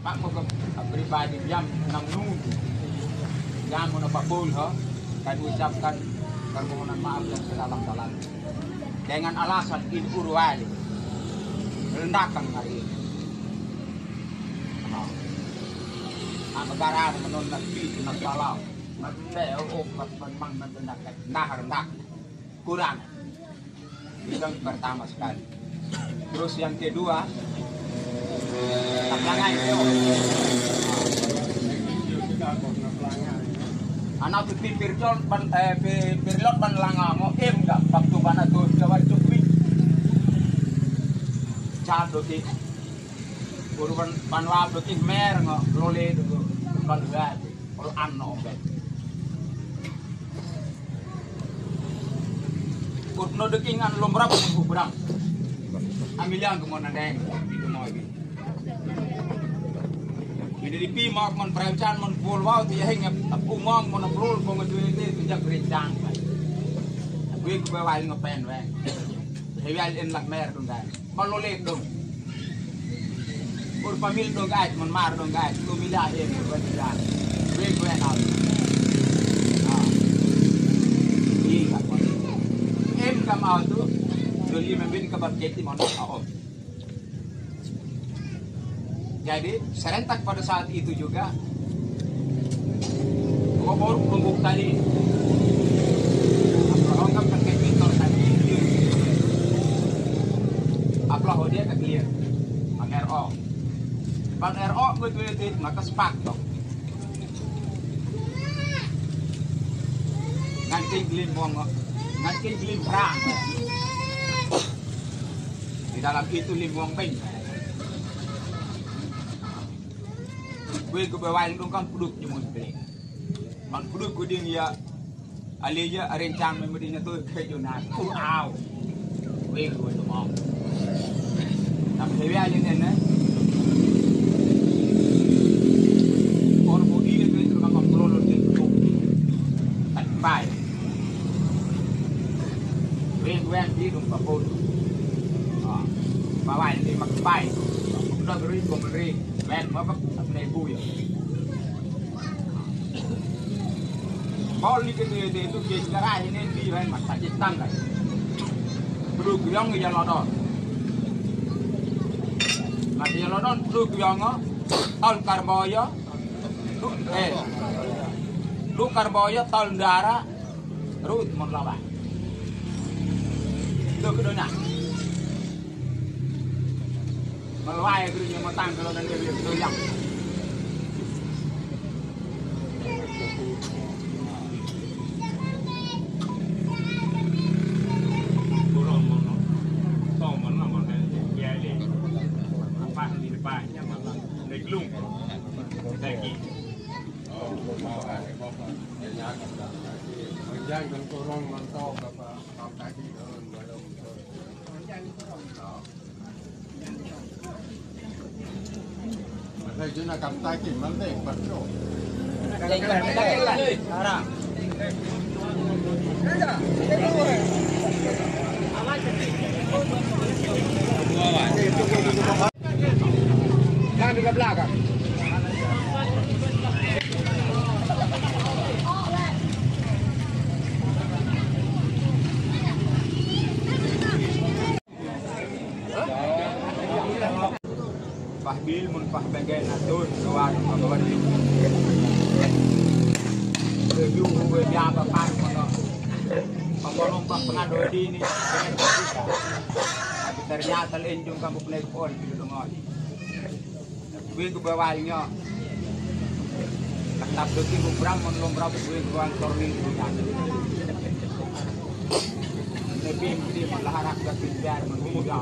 Pak mau ke pribadi jam 6 nun. Jam mau napapul ho. Kami ucapkan permohonan maaf yang sedalam-dalam. Dengan alasan inurwali. Rendahkan hari ini. Ang mag-aaral manon nagpito, nagpalaw. Nagteo, memang mendengarkan. Rendah. Kurang. Itu yang pertama sekali. Terus yang kedua, taplangan itu. Anak tu pirlot ban langamo ka waktu bana tu jawab cukup. Cado ti. Urban banwa ti mer ngo lole tu ban ga. Ol anno be. Kurno dekingan lomra pun berang. Amilian kemana deng itu mau ini. Ini di pi mak mon percaya mon pul wow tu yang aku mong mon pul kong tu itu jak rencang. Gue bawal ngopen weng. Hewal in lak mer dong kan. Kalau lek dong. Ur pamil dong guys mon mar dong guys. Tu milah em buat jalan. Gue nak. Iya kan. Em kamau tu. Doli membin kabar jeti mon tahu. Jadi serentak pada saat itu juga baru pembuk tadi lengkap pakai pintor tadi aplah dia ke clear pakai RO pan RO betul maka sepak dong nganting gelim perang di dalam itu limbong peng. Gue kebawain dong kan puduk jemur beli. Man puduk kuding ya alija rencang memedinya tuh kejunan. Aw. Gue tu mau. Tapi hewi aja nih. Orang bodi itu rumah kontrol itu. Tanpai. Gue di rumah pun. Bawain di makpai. Udah beri komeri. Men apa nebu ya. Balik itu sekarang ini di lain masa Jepang kan. Bulu gyong yang lodon. Mati yang lodon bulu gyong al karboya. Lu karboya tal darah rut mon lawan. Itu kedona. Melawai kerja matang kalau dan dia doyang. Burung mono, tong mono mono dia le. Apa di depannya malah neglung. Lagi. Oh, mau ada apa? Ya kan. Jangan kurang mantau apa tadi belum. Saya nak kata kita mana betul. Sekarang. Jangan di belakang. Pahbil mun pah bagian atur kawan kawan itu. Review gue biar apa mana. Pembolong pah pengadu di ini. Tapi ternyata lenjung kamu play on di rumah. Gue bawahnya. Tetap deki berang mun berapa gue ruang torning kan. Lebih di melaharak ke biar menunggu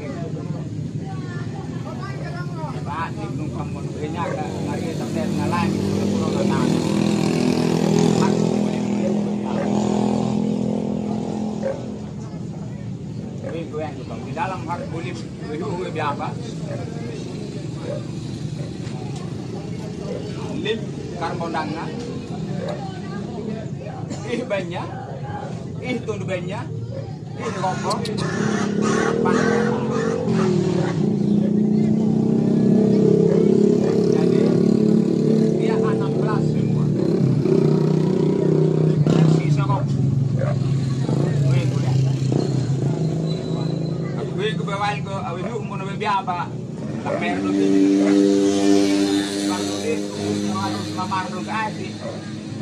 Pak, nung kamu punya ngari sampai ngalang itu pulau ngalang. Tapi gue yang itu di dalam harus boleh gue biapa. Lim karbonangna, banyak, tundu banyak, rokok, panas.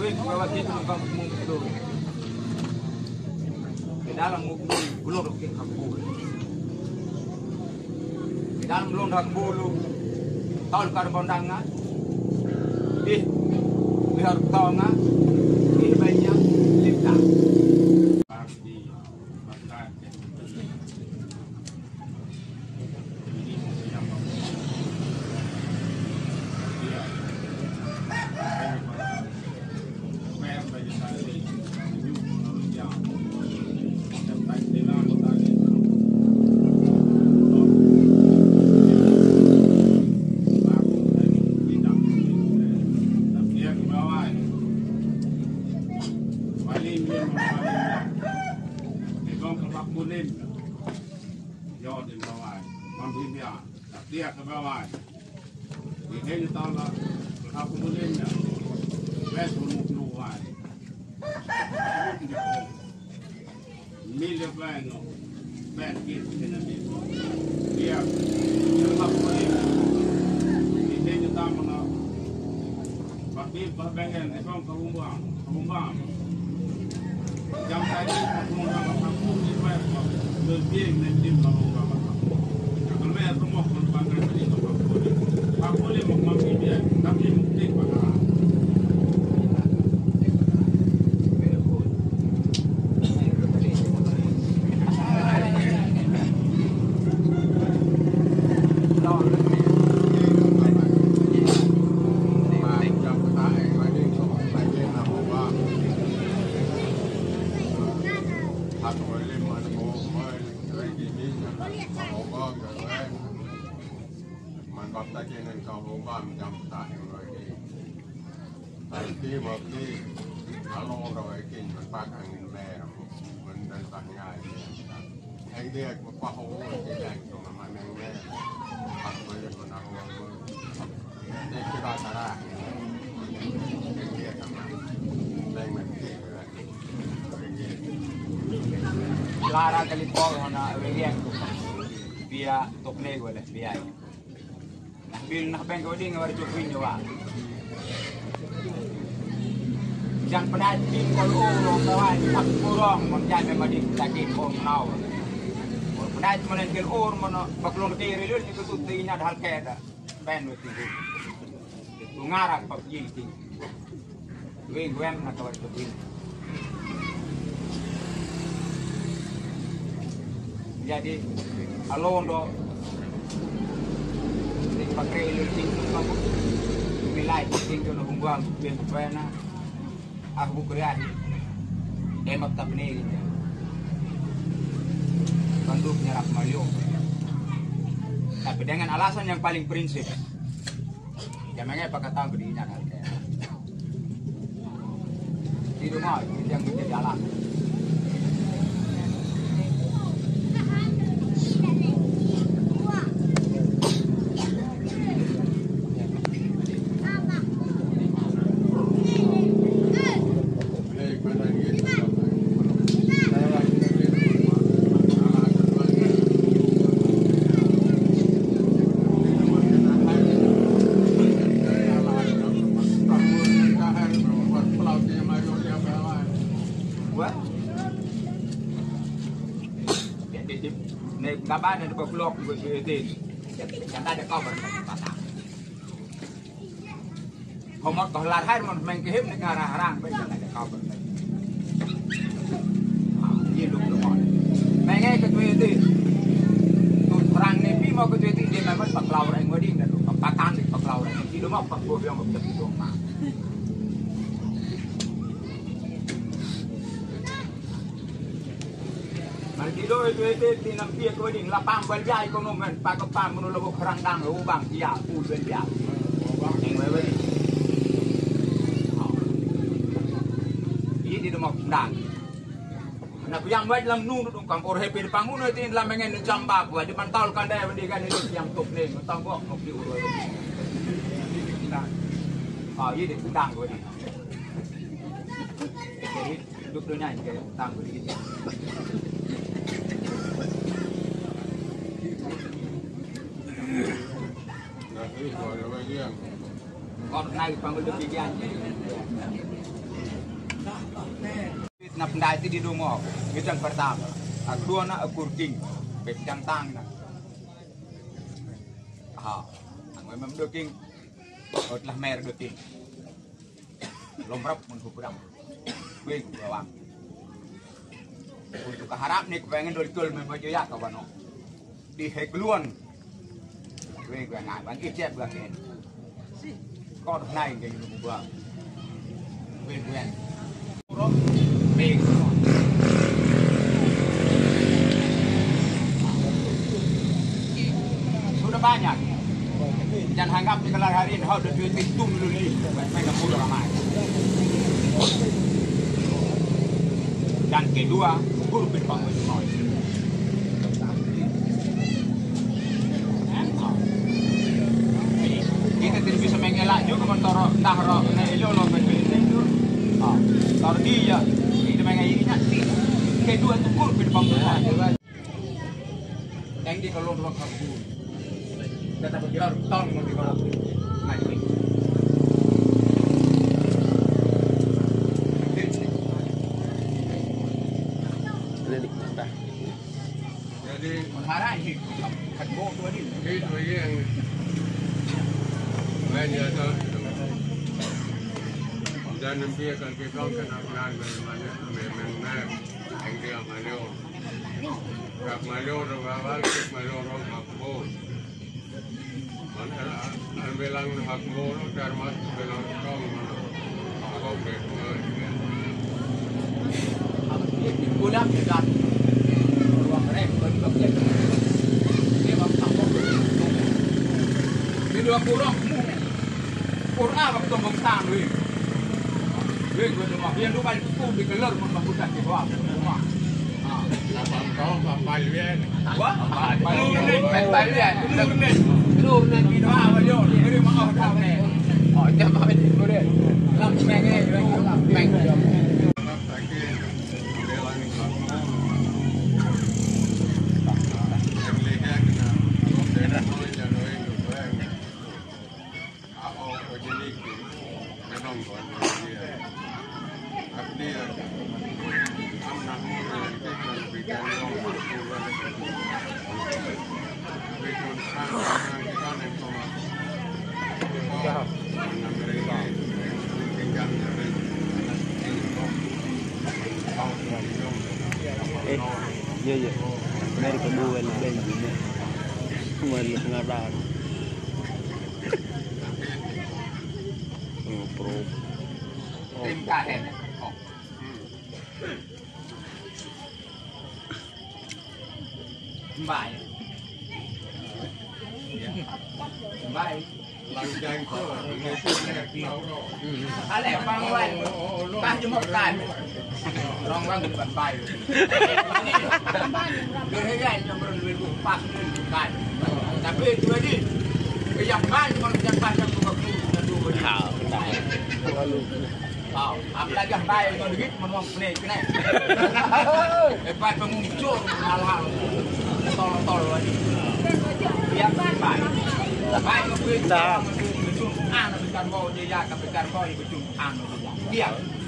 Wih, kalau kita nggak mau itu, di dalam mukmin belum kita kabul. Di dalam belum kabul, tahun karbondangan, biar tahu nggak, ini banyak lipta. Dia ke bawah. Ini tahun lah. Aku mulainya. West pun mulai. Milia bango. Bad kids kena itu. Dia. Aku mulainya. Ini tahun lah. Bagi bahagian ekor kerumbang. Jam tadi kerumbang aku di West. Lebih nanti kerumbang. Kalau semua kerumbang itu aku boleh mengambil dia, tapi mungkin padaที่บอกที่อารมณ์เราไอ้กินมันปากอันแม่มันเดินต่างง่ายไอ้เด็กมันปะโหที่แดงตรงนั้นมันแม่ปักไว้บนอารมณ์มือเด็กที่บ้านตาราเด็กทำงานแดงมันที่เลย Lara kali pol na weekend via tokne gole via bil nak bang ko ding war chupin wa yang pernah tim kalau orang kawan tak kurang menjadi madik tadi pun tahu pernah menentil orang mana baklon kiri lu itu tuh tinggal hal keda ben itu ngarak pagi ting gue nak kawan chupin jadi alon do di pakai lu ting kamu milai ting tu nak buang biar pernah aku kerja emak tak ni banduk nyerap Mario tapi dengan alasan yang paling prinsip jangan pakai tahu di sana di rumah yang menjadi alasan kabar dan berkelok bersih yang ada kabar patah. Homot kelar hari mon mengkehim negara harang baik ada kabar. Ini lu mon. Mengai ketua itu. Tu perang nepi mau ketua itu dia memang paklau orang wedding dan pakatan di paklau orang. Itu mau pakbo yang betul itu mah. Dilo itu tinampi ko ding lapang baljai ko nomen pakapang menolong kerang dang ubang dia usen dia yang wewe ini di rumah dang na yang baik lang nu dong kang or happy pangun itu lam mengen jamba ko di mantau kan dai wendi kan itu yang top ne mantau ko nok di uro ini di dang ko di jadi duk dunia ini dang ko di Kau naik panggil demikian. Nak pendai di rumah, bidang pertama. Aku nak akur king, bidang tang nak. Memang king, telah mer king. Lomrap menghubung, wing bawang. Untuk harap ni kepengen dol memang jaya kawan. Di hekluan, wing gue ngai, bang ijab gue kan. Kau naik ke rumah gua, wing gue. Sudah banyak. Jangan anggap di kelar hari ini, udah duit itu dulu ni, mereka pulau ramai. Dan kedua, guru berbangun semua. Kita tidak bisa mengelak juga mentoro tahro, nelo lo berbeda. Taruh dia, kita mengelaknya. Kedua itu guru berbangun semua. Yang di kalau orang kabur. Kata berjalan tahun nanti kalau ngaji. Jadi mengarah ini, kadang dua ni. Itu yang banyak tu. Dan nanti akan kita kenal bagaimana memang yang dia malu. Kak malu orang kita malu orang makbul. Ang bilang hakmo, karmat bilang kong kong kulang dekat ruang rem berbagai ini bangsa ini dua kurang waktu bangsa lui gue cuma biar lu balik tuh di keluar membuka di bawah semua kau kapal bien wah kapal bien luôn nên vì nó vào vô thì cái mà ở đâu này hỏi cho mà bên cô đây làm mẹ nghe làm mẹ Iya. Mari kedua lebih ini. Mari ngadar. Pro. Tim kahen. Bài. Bài. Langsung kau. Ada bang lain. Tah cuma kan. Orang bang depan bayi. Berhenti yang berdua pas kan. Tapi itu tadi. Yang ban cuma yang pas yang dua dua. Tahu. Apalagi yang bayi itu dikit menang pening kena. Pas penguncur hal-hal. Tol lagi. Yang bayi. Baik kita berjumpa anak dengan bawa dia ke pekan bawa berjumpa anak dia.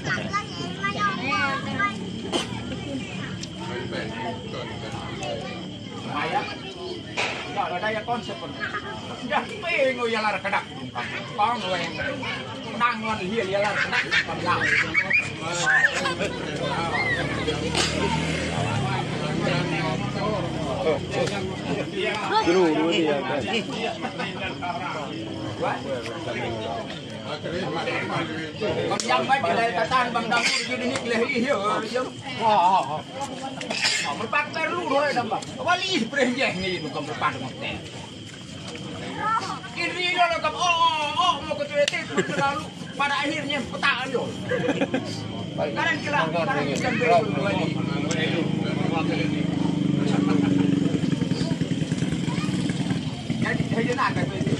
Ayah, ya ada ya konsep pun. Dah pengen ya lar kedak. Kau yang nangon dia lar kedak pemlau. Dulu dia kan. Yang baik dari tatan bang dapur jadi ni kelih hiu. Berpak perlu doi dambang. Wali prehjeh ni tu kam berpak mote. Kiri lo kam mau ke tuete terlalu pada akhirnya petak yo. Sekarang kita beri wali. Jadi saya nak kata itu.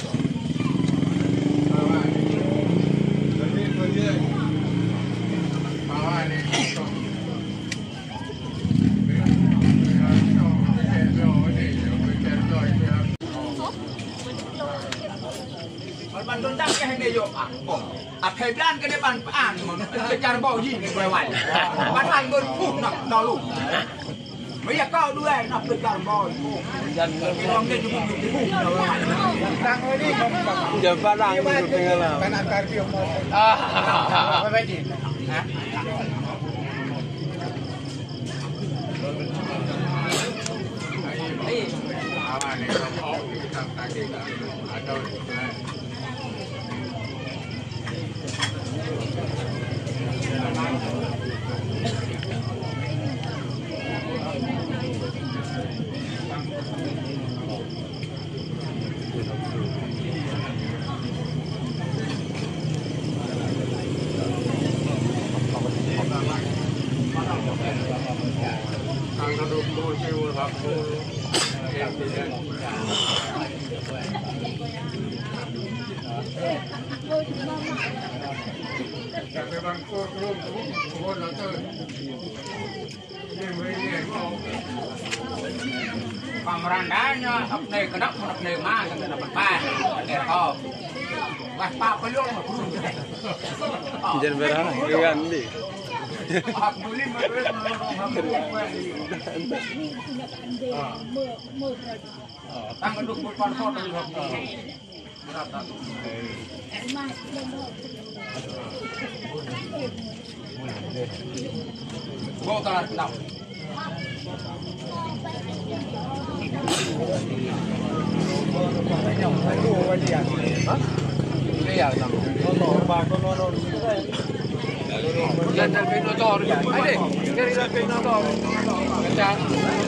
ban tendang ke hang yo a pheblan ke ban paan ke jar bo yi ke wai ban hang gon pu nak no lu mấy cao đuôi nạp được cả bò dân con đây chụp đang ngồi đi giờ phát đang chụp cái nào cái nào cái kiểu phải gì hả Pamerandanya, apne kedap, apne mas, apne apa, kau, wah papa lu mah kurung. Jangan berah, kan ni. Aku beli mereka tang duduk berponsor dari bawa kalah sedap. Lên lên bên nó to rồi, ấy đi, cái lên bên nó to rồi, cái cha.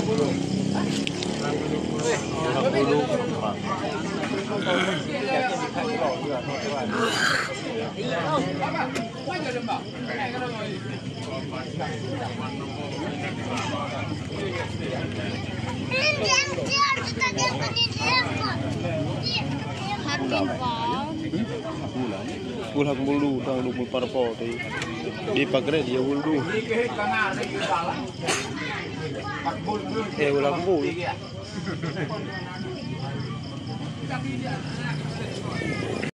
Pulang bulu, dah dulu parpol di pagar dia bulu. Ulang bulu.